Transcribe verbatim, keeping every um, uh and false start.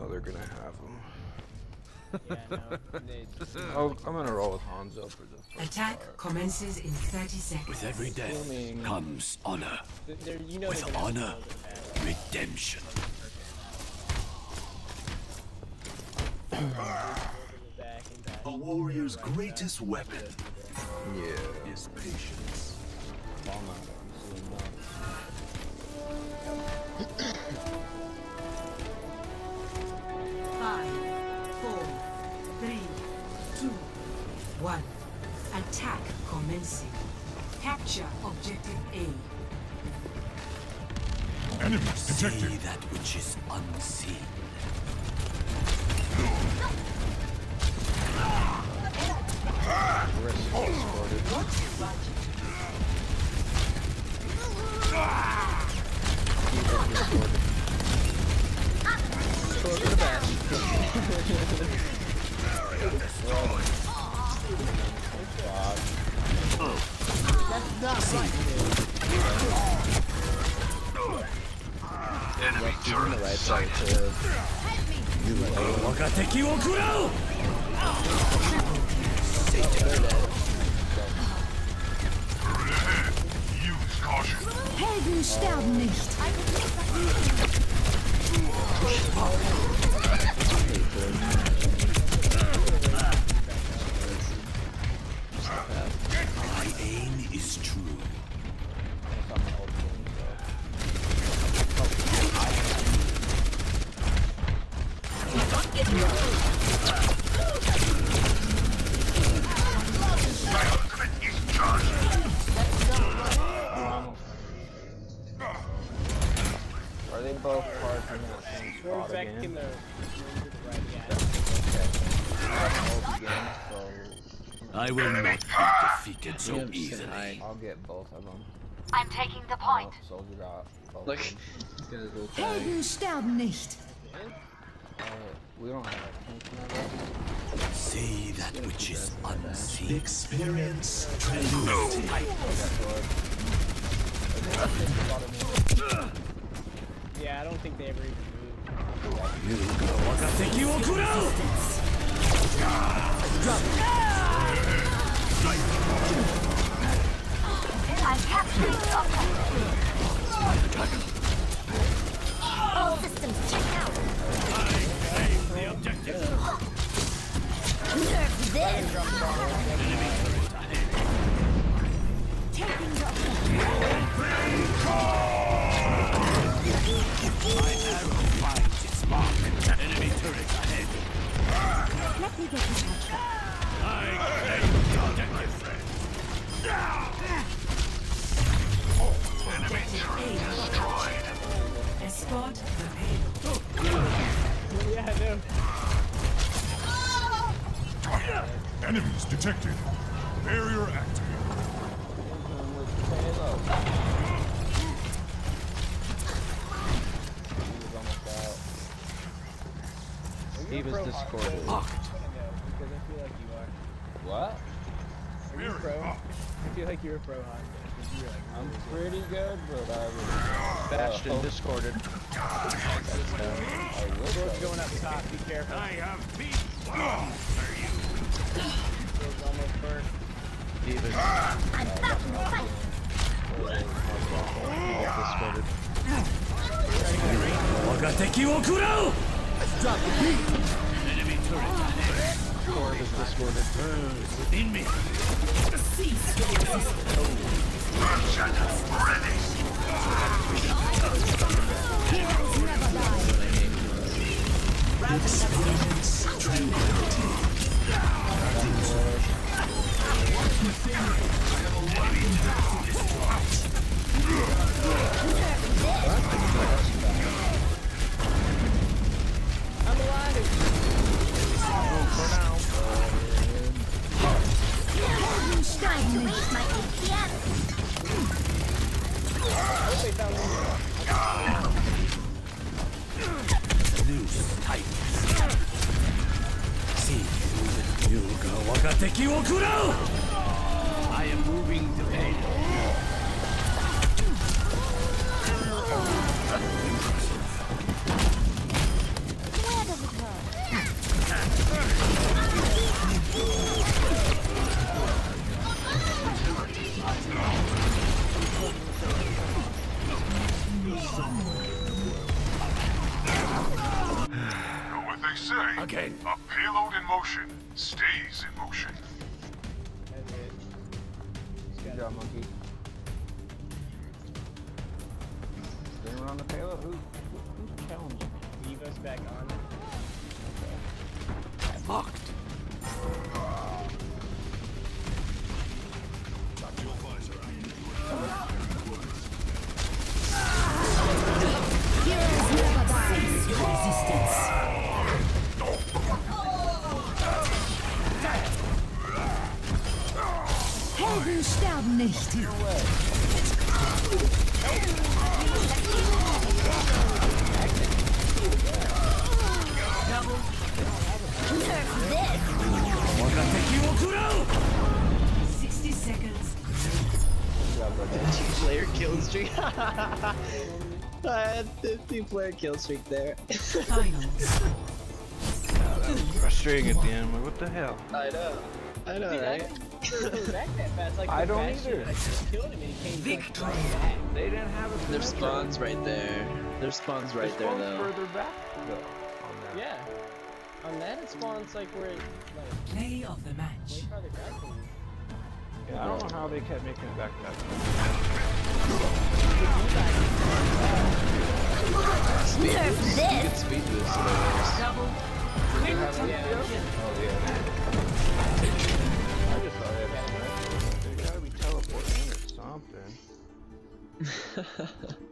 know they're gonna have them. Yeah, no. They, oh, I'm gonna roll with Hanzo for the first Attack part. commences in thirty seconds. With every death Assuming... comes honor. they're, you know With honor, redemption. A warrior's greatest weapon Yeah. is patience. Bomb out. Five, four, three, two, one. Attack commencing. Capture objective A. Enemies detected. See that which is unseen. Enemy turret right sighted. Wakateki wo kurao! Use caution. Helden sterben nicht. My aim is true. Are they both parts in that same spot back in again? the right, yeah. I will not be defeated so easily. I'll get both of them. I'm taking the point. Oh, soldier got both. Look, of them. he's gonna go back. Helden sterben nicht. Uh, we don't have a tank now. See that which is unseen. Experience tranquility. Yeah, I don't think they ever even moved. Wakateki wo kurao! I'm capturing the objective. All systems check out. The objective. Nerf this. Taking the objective. My arrow finds its mark. Enemy turret ahead. Let me get you patched up. I claim the objective. Enemy turret destroyed. Escort the payload. Yeah, no. Enemies detected. Barrier activated. He was discorded. Because I feel like you are. What? Are you pro? I feel like you're a pro, huh? You're like, I'm pretty good, but I was Bashed and discorded. Sword's going up top, be careful. I have beat. Sword's almost burst. Even I'm back in the fight. all discorded. Wakateki wo kurao! Drop the beat! Enemy turret ahead. Orb is discorded. Within me. Cease your resistance. Ready. Heroes never die. Experience tranquility. I'm alive! For now. Helden sterben nicht. My A P M. I hope they found me. Noose tightens. See through the Yuga Wakateki wo kurao! I am moving to aid. Where does say, Again. a payload in motion stays in motion. That's it. Just Good gotta- job, monkey. Anyone on the payload? Who, who, who's challenging? Evo's back on. Locked. Heroes never die. Face your resistance. Helden sterben nicht. Double. Nerf this. 我が敵を食らう sixty seconds. Player kill streak. I had fifty player kill streak there. Finals. Frustrating at the end. Like, what the hell? I know. I know, Dude, I right? didn't remember back that fast. Like, I the don't fast either. shit, I just killed him and he came Victory. right back. They didn't have a Their symmetry. spawn's right there. Their spawn's right Their there spawn's though. further back though. On that. Yeah. On that, it spawns like where it, like, Play of the way match. farther back than you. Yeah, I don't know how they kept making it back that far. Nerf You this. can speed boost it. Double. Quintuple kill. Oh yeah. I just thought they had. They gotta be teleporting or something.